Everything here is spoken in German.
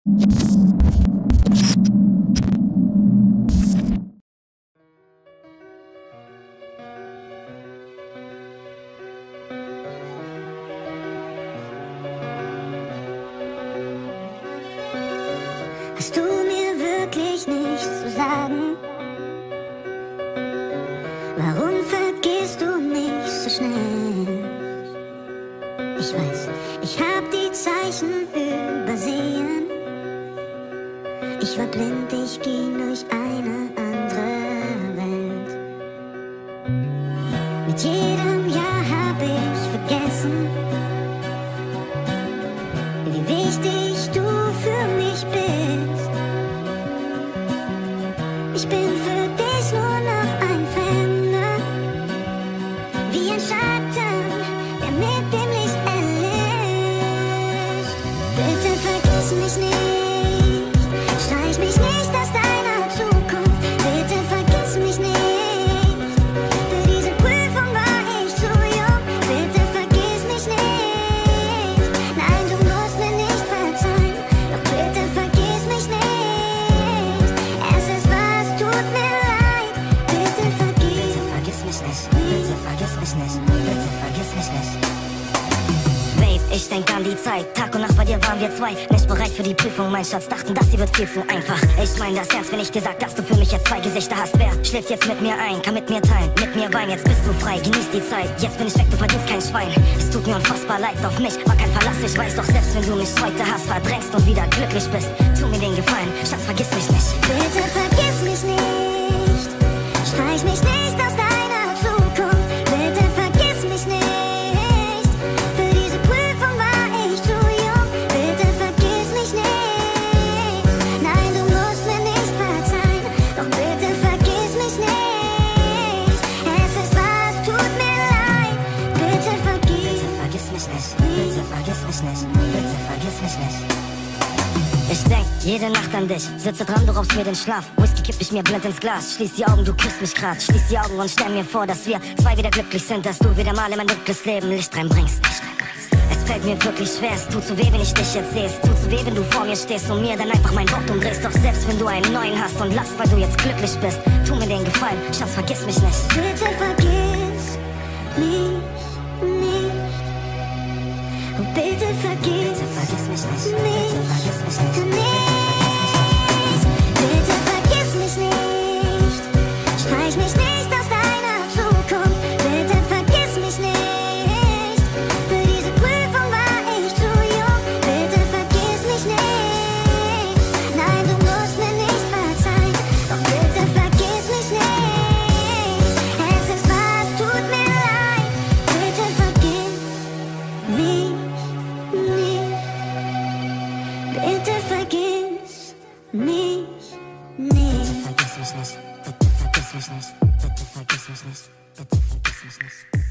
Hast du mir wirklich nichts zu sagen? Warum vergisst du mich so schnell? Ich weiß, ich hab die Zeichen übersehen. Ich war blind, ich ging durch eine andere Welt. Mit jedem Jahr hab ich vergessen, wie wichtig du für mich bist. Ich bin für dich nur noch ein Fremder, wie ein Schatten, der mit dem Licht erlischt. Bitte vergiss mich nicht, streich mich nicht aus deiner Zukunft. Bitte vergiss mich nicht, für diese Prüfung war ich zu jung. Bitte vergiss mich nicht, nein, du musst mir nicht verzeihen, doch bitte vergiss mich nicht. Es ist was, tut mir leid, bitte vergiss mich nicht. Bitte vergiss mich nicht, bitte vergiss mich nicht. Babe, ich denk an die Zeit, Tag und Nacht bei dir waren wir zwei. Nicht bereit für die Prüfung, mein Schatz, dachten, das hier wird viel zu einfach. Ich mein das ernst, wenn ich dir sag, dass du für mich jetzt zwei Gesichter hast. Wer schläft jetzt mit mir ein, kann mit mir teilen, mit mir weinen, jetzt bist du frei, genieß die Zeit. Jetzt bin ich weg, du verdienst kein Schwein. Es tut mir unfassbar leid, auf mich war kein Verlass. Ich weiß doch, selbst wenn du mich heute hast, verdrängst und wieder glücklich bist, tu mir den Gefallen, Schatz, vergiss mich nicht. Bitte vergiss mich nicht, streich mich nicht aus deiner Zukunft. Bitte vergiss mich nicht, für diese Prüfung war ich zu jung. Bitte vergiss mich nicht, nein, du musst mir nicht verzeihen, doch bitte vergiss mich nicht. Es ist was, tut mir leid, bitte vergiss mich nicht. Bitte vergiss mich nicht, bitte vergiss mich nicht. Ich denk jede Nacht an dich, sitze dran, du raubst mir den Schlaf. Whisky kipp ich mir blind ins Glas, schließ die Augen, du küsst mich grad. Schließ die Augen und stell mir vor, dass wir zwei wieder glücklich sind, dass du wieder mal in mein dunkles Leben Licht reinbringst. Es fällt mir wirklich schwer, es tut zu weh, wenn ich dich jetzt sehe. Es tut zu weh, wenn du vor mir stehst und mir dann einfach mein Wort umdrehst. Doch selbst wenn du einen neuen hast und lachst, weil du jetzt glücklich bist, tu mir den Gefallen, Schatz, vergiss mich nicht. Bitte vergiss mich nicht. Oh, bitte vergiss mich nicht. Bitte vergiss mich nicht. Bitte vergiss mich nicht. Streich mich nicht aus deiner Zukunft. Bitte vergiss mich nicht. Für diese Prüfung war ich zu jung. Bitte vergiss mich nicht. Nein, du musst mir nicht verzeihen, doch bitte vergiss mich nicht. Es ist was, tut mir leid. Bitte vergiss mich nicht. Bitte vergiss mich nicht. Bitte vergiss mich nicht. Bitte vergiss mich nicht. Bitte vergiss mich nicht. Bitte vergiss mich nicht.